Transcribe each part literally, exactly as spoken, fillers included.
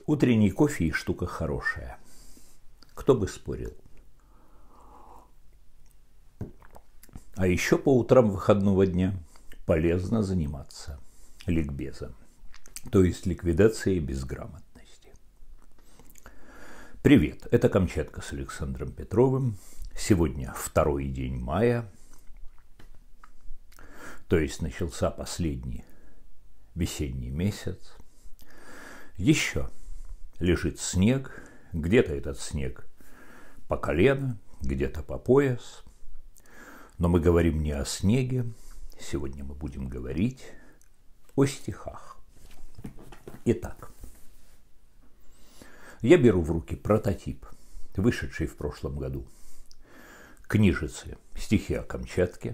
Утренний кофе и штука хорошая. Кто бы спорил. А еще по утрам выходного дня полезно заниматься ликбезом, то есть ликвидацией безграмотности. Привет, это Камчатка с Александром Петровым. Сегодня второй день мая, то есть начался последний весенний месяц. Еще лежит снег, где-то этот снег по колено, где-то по пояс. Но мы говорим не о снеге, сегодня мы будем говорить о стихах. Итак, я беру в руки прототип, вышедший в прошлом году, книжицы «Стихи о Камчатке».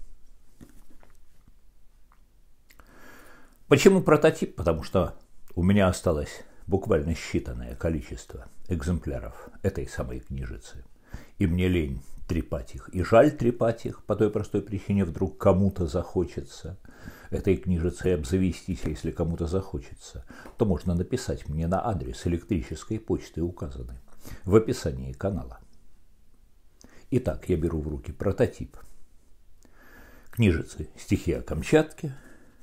Почему прототип? Потому что у меня осталось буквально считанное количество экземпляров этой самой книжицы. И мне лень трепать их. И жаль трепать их по той простой причине, вдруг кому-то захочется этой книжицей обзавестись. А если кому-то захочется, то можно написать мне на адрес электрической почты, указанный в описании канала. Итак, я беру в руки прототип книжицы «Стихи о Камчатке»,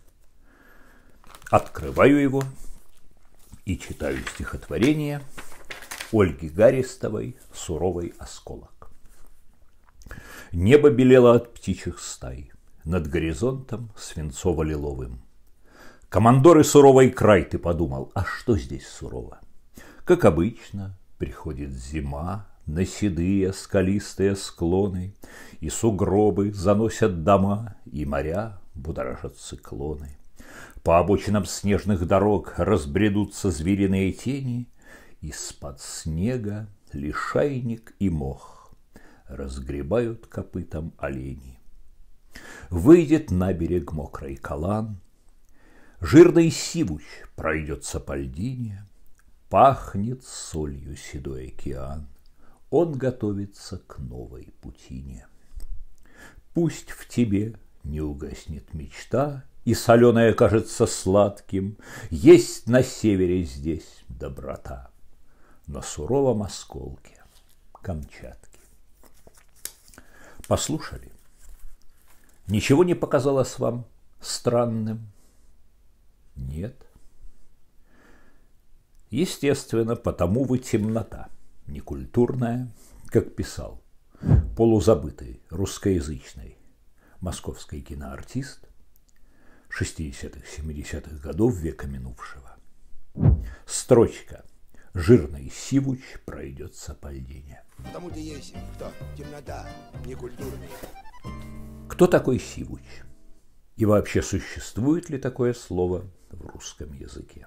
открываю его и читаю стихотворение Ольги Гаристовой «Суровый осколок». Небо белело от птичьих стай, над горизонтом свинцово-лиловым. Командор и суровый край, ты подумал, а что здесь сурово? Как обычно, приходит зима на седые скалистые склоны, и сугробы заносят дома, и моря будоражат циклоны. По обочинам снежных дорог разбредутся звериные тени, из-под снега лишайник и мох разгребают копытом олени. Выйдет на берег мокрый калан, жирный сивуч пройдется по льдине, пахнет солью седой океан, он готовится к новой путине. Пусть в тебе не угаснет мечта, и соленое кажется сладким, есть на севере здесь доброта, на суровом осколке Камчатки. Послушали? Ничего не показалось вам странным? Нет? Естественно, потому вы темнота, некультурная, как писал полузабытый русскоязычный московский киноартист шестидесятых-семидесятых годов века минувшего. Строчка «Жирный сивуч пройдется по льдине». Потому ты есть кто? Темнота, некультурная. Кто такой сивуч? И вообще существует ли такое слово в русском языке?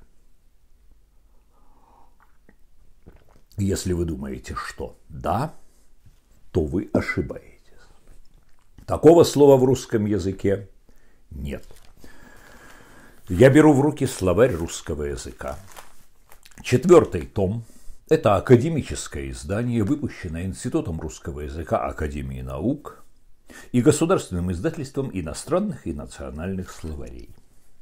Если вы думаете, что да, то вы ошибаетесь. Такого слова в русском языке нет. Я беру в руки словарь русского языка. Четвертый том – это академическое издание, выпущенное Институтом русского языка Академии наук и Государственным издательством иностранных и национальных словарей.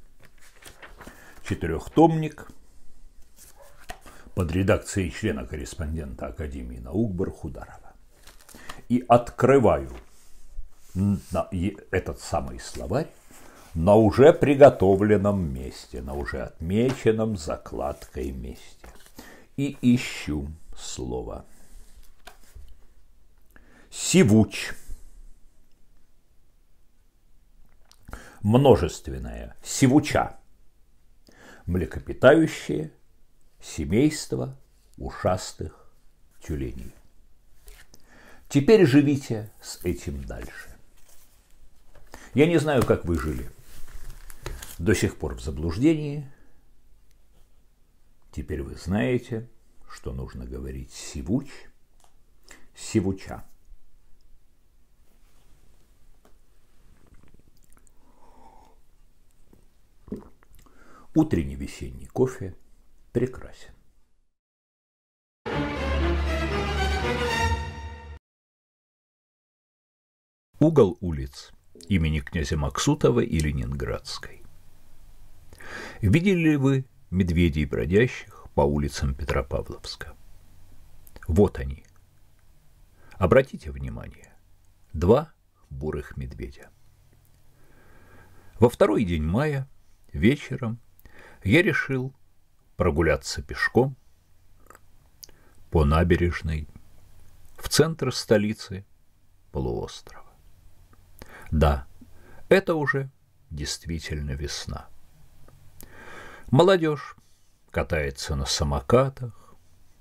Четырехтомник под редакцией члена-корреспондента Академии наук Бархударова. И открываю этот самый словарь на уже приготовленном месте, на уже отмеченном закладкой месте. И ищу слово. Сивуч. Множественное. Сивуча. Млекопитающее семейство ушастых тюленей. Теперь живите с этим дальше. Я не знаю, как вы жили до сих пор в заблуждении. Теперь вы знаете, что нужно говорить сивуч, сивуча. Утренний весенний кофе прекрасен. Угол улиц имени князя Максутова и Ленинградской. Видели ли вы медведей бродящих по улицам Петропавловска. Вот они. Обратите внимание. Два бурых медведя. Во второй день мая вечером я решил прогуляться пешком по набережной в центр столицы полуострова. Да, это уже действительно весна. Молодежь катается на самокатах,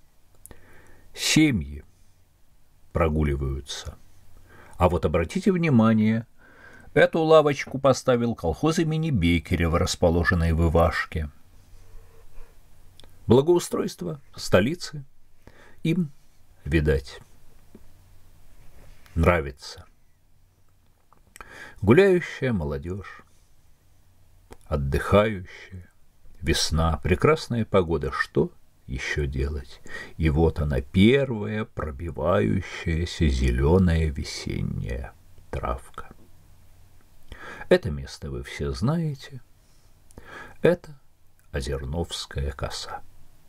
семьи прогуливаются. А вот обратите внимание, эту лавочку поставил колхоз имени Бекерева, расположенный в Ивашке. Благоустройство столицы им, видать, нравится. Гуляющая молодежь, отдыхающая, весна, прекрасная погода. Что еще делать? И вот она, первая пробивающаяся зеленая весенняя травка. Это место вы все знаете. Это Озерновская коса.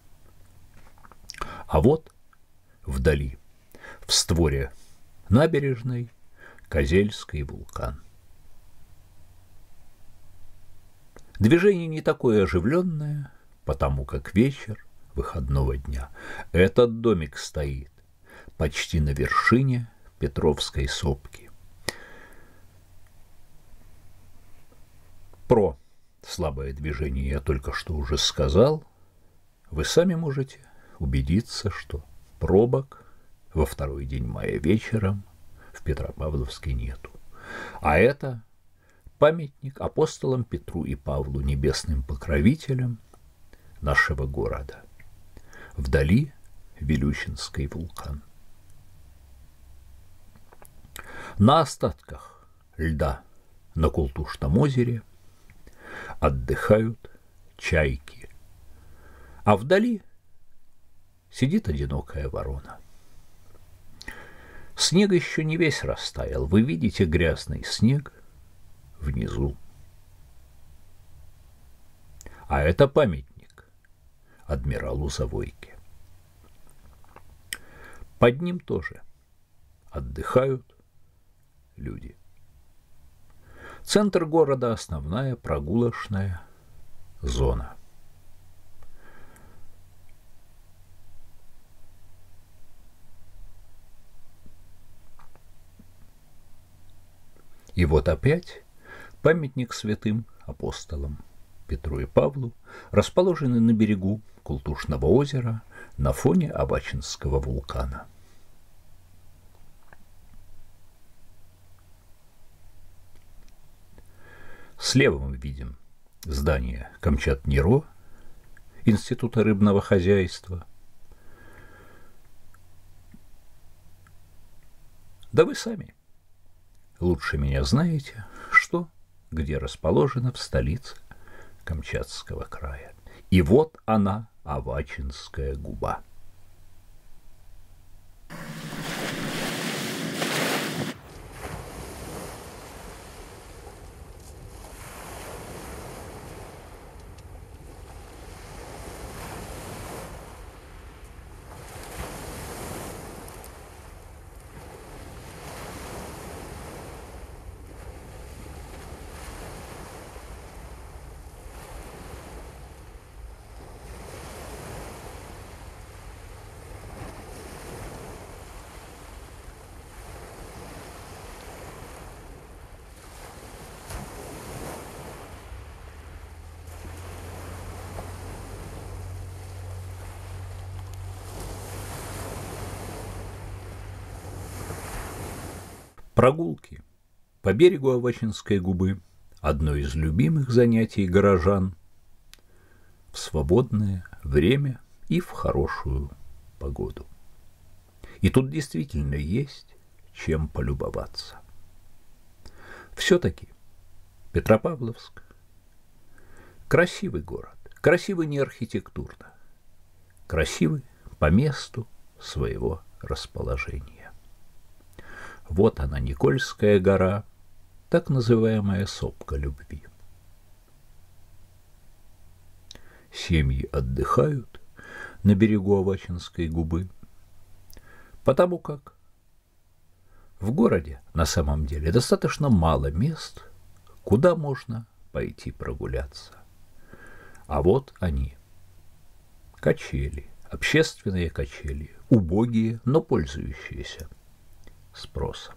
А вот вдали, в створе набережной, Козельский вулкан. Движение не такое оживленное, потому как вечер выходного дня. Этот домик стоит почти на вершине Петровской сопки. Про слабое движение я только что уже сказал. Вы сами можете убедиться, что пробок во второй день мая вечером в Петропавловске нету. А это памятник апостолам Петру и Павлу, небесным покровителям нашего города. Вдали Вилючинский вулкан. На остатках льда на Култушном озере отдыхают чайки, а вдали сидит одинокая ворона. Снег еще не весь растаял. Вы видите грязный снег внизу. А это памятник адмиралу Завойке. Под ним тоже отдыхают люди. Центр города — основная прогулочная зона. И вот опять памятник святым апостолам Петру и Павлу, расположенный на берегу Култушного озера на фоне Авачинского вулкана. Слева мы видим здание Камчат-Неро, Института рыбного хозяйства. Да вы сами лучше меня знаете, что где расположена в столице Камчатского края. И вот она, Авачинская губа. Прогулки по берегу Авачинской губы – одно из любимых занятий горожан в свободное время и в хорошую погоду. И тут действительно есть чем полюбоваться. Все-таки Петропавловск – красивый город, красивый не архитектурно, красивый по месту своего расположения. Вот она, Никольская гора, так называемая сопка любви. Семьи отдыхают, на берегу Авачинской губы. Потому как в городе на самом деле достаточно мало мест, куда можно пойти прогуляться. А вот они, качели, общественные качели, убогие, но пользующиеся спросом.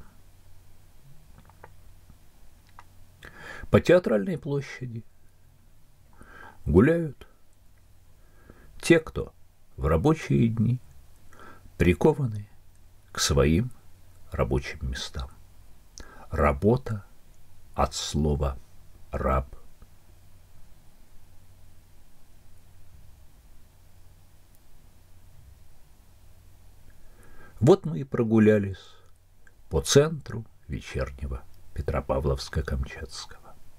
По Театральной площади гуляют те, кто в рабочие дни прикованы к своим рабочим местам. Работа от слова «раб». Вот мы и прогулялись по центру вечернего Петропавловска-Камчатского.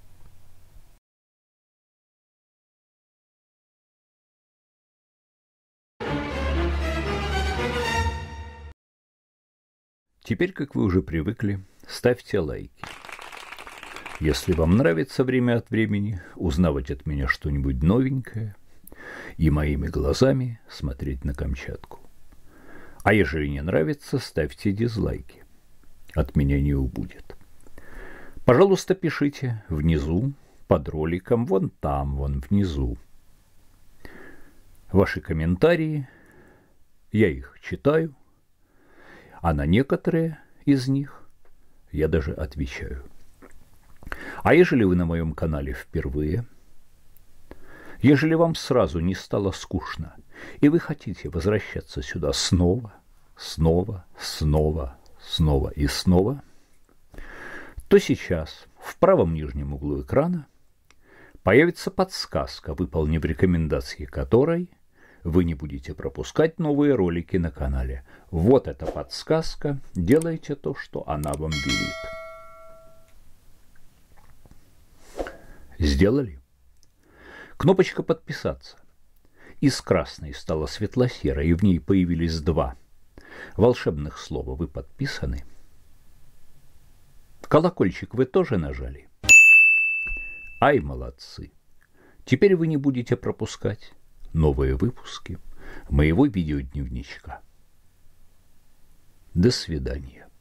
Теперь, как вы уже привыкли, ставьте лайки. Если вам нравится время от времени узнавать от меня что-нибудь новенькое и моими глазами смотреть на Камчатку. А ежели не нравится, ставьте дизлайки. От меня не убудет. Пожалуйста, пишите внизу под роликом, вон там, вон внизу. Ваши комментарии, я их читаю, а на некоторые из них я даже отвечаю. А ежели вы на моем канале впервые, ежели вам сразу не стало скучно, и вы хотите возвращаться сюда снова, снова, снова, снова и снова, то сейчас в правом нижнем углу экрана появится подсказка, выполнив рекомендации которой вы не будете пропускать новые ролики на канале. Вот эта подсказка. Делайте то, что она вам велит. Сделали? Кнопочка «Подписаться» из красной стала светло-серой, и в ней появились два волшебных слова. Вы подписаны? Колокольчик вы тоже нажали? Ай, молодцы! Теперь вы не будете пропускать новые выпуски моего видеодневничка. До свидания.